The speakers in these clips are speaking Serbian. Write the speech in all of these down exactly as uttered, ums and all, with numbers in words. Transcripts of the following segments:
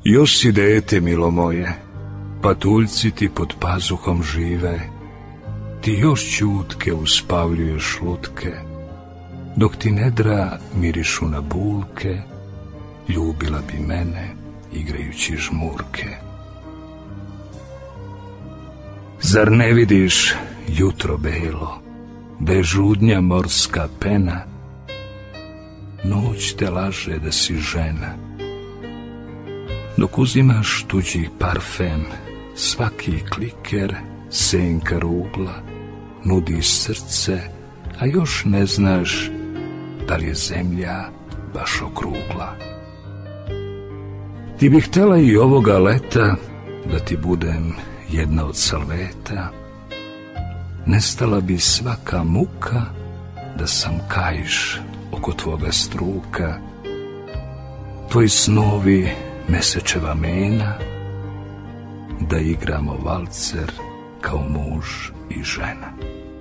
Još si dete, milo moje, patuljci ti pod pazuhom žive, ti još ćutke uspavljuješ lutke, dok ti nedra mirišu na bulke, ljubila bi mene igrajući žmurke. Zar ne vidiš jutro belo, da je žudnja morska pena, noć te laže da si žena, dok uzimaš tuđi parfem, svaki kliker, senka rugla, nudi srce, a još ne znaš da li je zemlja baš okrugla. Ti bih htjela i ovoga leta da ti budem jedna od salveta, nestala bi svaka muka da sam kaiš oko tvoga struka, tvoji snovi mesečeva mena, da igramo valcer kao muž i žena.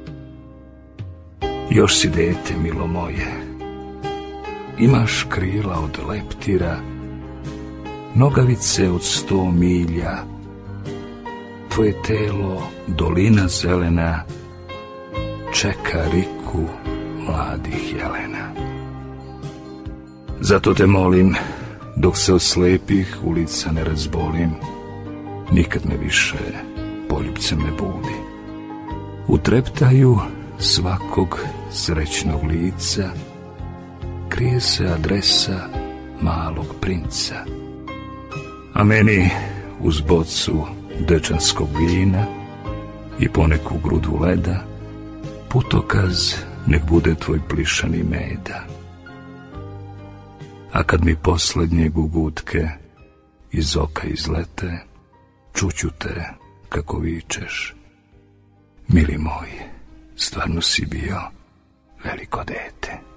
Još si dete, milo moje, imaš krila od leptira, nogavice od sto milja, tvoje telo dolina zelena, čeka riku mladih jelena. Zato te molim, dok se od slepih ulica ne razbolim, nikad me više poljubcem ne budi. U treptaju svakog srećnog lica krije se adresa malog princa, a meni uz bocu dečanskog vina i poneku grudu leda putokaz nek bude tvoj plišani meda. A kad mi posljednje gugutke iz oka izlete, čuću te kako vičeš: mili moj, stvarno si bio veliko dete.